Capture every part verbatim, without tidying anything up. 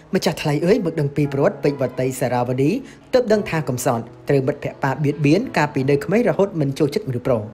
ម្ចាស់ថ្លៃអើយមកដឹងពីប្រវត្តិពេជ្រវត្តីសារ៉ាវឌីទើបដឹងថាកំសត់ត្រូវមិត្តភក្តិប៉ាបៀតបៀនកាលពីនៅក្មេងរហូតមិនចូលចិត្តមនុស្សប្រុស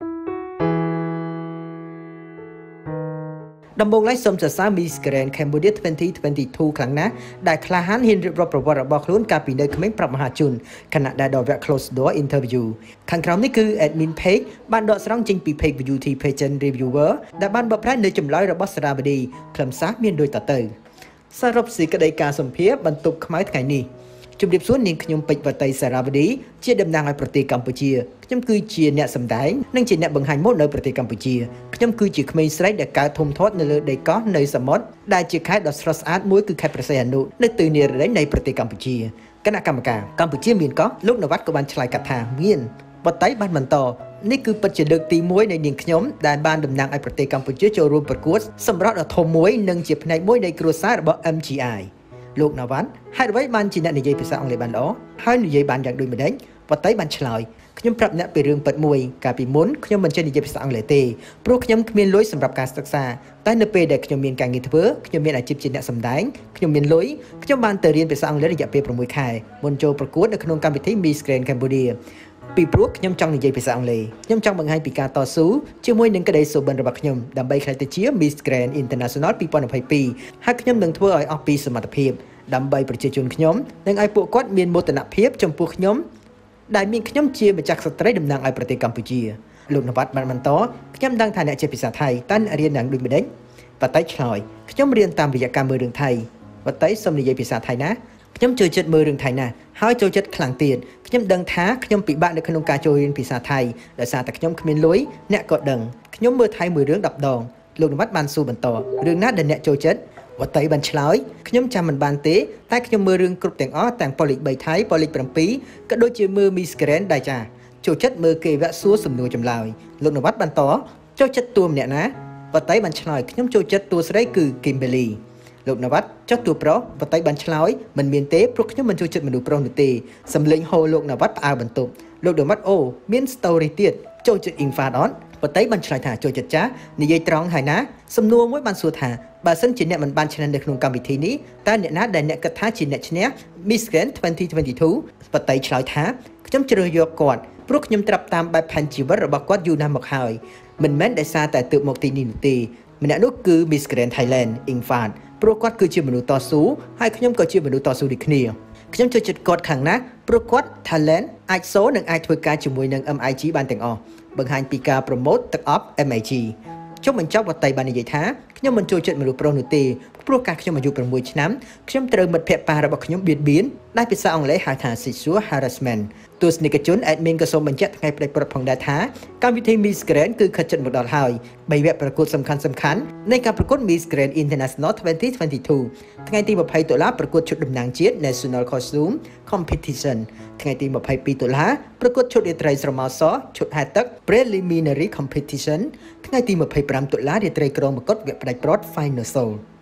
ដំបូងឡើយសូមសរសើរ Miss Grand Cambodia twenty twenty-two ខ្លាំងណាស់ដែលក្លាហានហ៊ានរៀបរាប់ប្រវត្តិរបស់ខ្លួនកាលពីនៅក្មេងប្រាប់មហាជនខណៈដែលដល់វគ្គ Close Door Interview ខាងក្រោមនេះគឺ Admin Page បានដកស្រង់ចេញពី Page Beauty Pageant Reviewer ដែលបានបកប្រែនៅចម្លើយរបស់សារ៉ាវឌីខ្លឹមសារមានដូចតទៅសរុបសេចក្តីការសម្ភាសន៍បន្ទប់ខ្មៅថ្ងៃនេះជំរាបសួរនាងខ្ញុំពេជ្រវត្តីសារ៉ាវឌីជាតំណាងឲ្យប្រទេសកម្ពុជាខ្ញុំគឺជាអ្នកសម្ដែងនិងជាអ្នកបង្ហាញម៉ូដនៅប្រទេសកម្ពុជាខ្ញុំគឺជាក្មេងស្រីដែលកើតធំធាត់នៅលើដីកោះនៅសមុទ្រដែលជាខេត្តដ៏ស្រស់ស្អាតមួយគឺខេត្តព្រះសីហនុនៅទិសនិរតីនៃប្រទេសកម្ពុជាគណៈកម្មការកម្ពុជាមានកោះលោកនវ៉ាត់ក៏បានឆ្លើយកាត់ថាមានវត្តីបានបន្តនេះគឺពិតជាលើកទីមួយនៃនាងខ្ញុំដែលបានតំណាងឲ្យប្រទេសកម្ពុជាចូលរួមប្រកួតសម្រាប់ដ៏ធំមួយនិងជាផ្នែកមួយនៃគ្រួសាររបស់ M G Iលោកណាវ៉ាន់ហេតុអ្វីបានជាអ្នកនិយាយភាសាអង់គ្លេសបានល្អហើយនិយាយបានយ៉ាងដូចម្ដេចវត្តីបានឆ្លើយខ្ញុំប្រាប់អ្នកពីរឿងពិតមួយកាលពីមុនខ្ញុំមិនចេះនិយាយភាសាអង់គ្លេសទេព្រោះខ្ញុំគ្មានលុយសម្រាប់ការសិក្សាតែនៅពេលដែលខ្ញុំមានការងារធ្វើខ្ញុំមានអាជីពជាអ្នកសម្ដែងខ្ញុំមានលុយខ្ញុំបានទៅរៀនភាសាអង់គ្លេសរយៈពេល6ខែមុនចូលប្រកួតនៅក្នុងកម្មវិធី Miss Grand Cambodia ពីព្រោះខ្ញុំចង់និយាយភាសាអង់គ្លេសខ្ញុំចង់បង្ហាញពីការតស៊ូជាមួយនឹងក្តីសុបិនរបស់ខ្ញុំដើម្បីក្លាយទៅជា Miss Grand International twenty twenty-two ហើយខ្ញុំនឹងធ្វើឲ្យអស់ពីសមត្ថភាពដើម្បីប្រជាជនខ្ញុំនិងឲ្យពួកគាត់មានមោទនភាពចំពោះខ្ញុំដែលមានខ្ញុំជាម្ចាស់ស្ត្រីតំណាងឲ្យប្រទេសកម្ពុជាលោកនវ៉ាត់បានបន្តខ្ញុំដឹងថាអ្នកជាភាសាថៃតើរៀនយ៉ាងដូចម្ដេចវត្តីឆ្លើយខ្ញុំរៀនតាមរយៈការមើលរឿងថៃវត្តីសូមនិយាយភាសាថៃណាខ្ញុំចូលចិត្តមើលរឿងថៃណាស់ហើយចូលចិត្តខ្លាំងទៀតខ្ញុំដឹងថាខ្ញុំពិបាកនៅក្នុងការចូលរៀនភាសាថៃដោយសារតែខ្ញុំគ្មានលុយអ្នកក៏ដឹងខ្ញុំមើលថៃមួយរឿងដប់ដងលោកនវ៉ាត់បានសួរបន្តរឿងណាដែលអ្នកចូលចិត្តវត្តីបានឆ្លើយខ្ញុំចាំមិនបានទេតែខ្ញុំមើលរឿងគ្រប់ទាំងអស់ទាំងប៉ូលីសបីថៃប៉ូលីសsevenក៏ដូចជាមើល Miss Grand ដែរចាចូលចិត្តមើលគេវគ្គសួរសំណួរចម្លើយលោកនវ៉ាត់បន្តចូលចិត្តតួម្នាក់ណាវត្តីបានឆ្លើយខ្ញុំចូលចិត្តតួស្រីគឺ Kimberlyលោកនវ៉ាត់ចុះតួប្រុសវត្តីបានឆ្លើយមិនមានទេព្រោះខ្ញុំមិនចូលចិត្តមនុស្សប្រុសនោះទេសំលេងហូរលោកនវ៉ាត់ផ្អើលបន្ទប់លោកនវ៉ាត់អូមាន story ទៀតចូលចិត្ត Infant on វត្តីបានឆ្លើយថាចូលចិត្តចានិយាយត្រង់ហើយណាសំណួរមួយបានសួរថាបើសិនជាអ្នកមិនបានឈ្នះនៅក្នុងកម្មវិធីនេះតើអ្នកណាដែលអ្នកគិតថាជាអ្នកឈ្នះ Miss Grand twenty twenty-two វត្តីឆ្លើយថាខ្ញុំជ្រើសយកគាត់ព្រោះខ្ញុំត្រាប់តាមបែបផែនជីវិតរបស់គាត់យូរណាស់មកហើយមិនមែនដោយសារតែទើបមកទីនេះនោះទេម្នាក់នោះគឺ Miss Grand Thailand Infant ព្រោះគាត់គឺជាមនុស្សតស៊ូហើយខ្ញុំក៏ជាមនុស្សតស៊ូដូចគ្នាខ្ញុំចូលចិត្តគាត់ខ្លាំងណាស់ព្រោះគាត់ talent អាចសូនិងអាចធ្វើការជាមួយនឹង M I G បានទាំងអស់បង្ហាញពីការ promote ទឹកអប់ M I G ជុំបញ្ចប់វត្តីបាននិយាយថាខ្ញុំមិនចូលចិត្តមនុស្សប្រុសនោះទេព្រោះកាលខ្ញុំអាយុsixឆ្នាំខ្ញុំត្រូវមិត្តភក្តិប៉ារបស់ខ្ញុំបៀតបៀនដែលភាសាអង់គ្លេសហៅថា sexual harassment ទស្សនិកជន admin ក៏សូមបញ្ជាក់ថ្ងៃផ្លេចព្រឹកផងដែរថាកម្មវិធី Miss Grand គឺខិតជិតមកដល់ហើយបីវគ្គប្រកួតសំខាន់សំខាន់នៃការប្រកួត Miss Grand International twenty twenty-two ថ្ងៃទីtwentyតុលាប្រកួតឈុតតំណាងជាតិ National Costume Competition ថ្ងៃទីtwenty-twoតុលាប្រកួតឈុតរាត្រីស្រមោលសឈុតហែលទឹក Preliminary Competition ថ្ងៃទីtwenty-fiveតុលារាត្រីក្រងមកុដវគ្គផ្ដាច់ព្រាត់ Final Show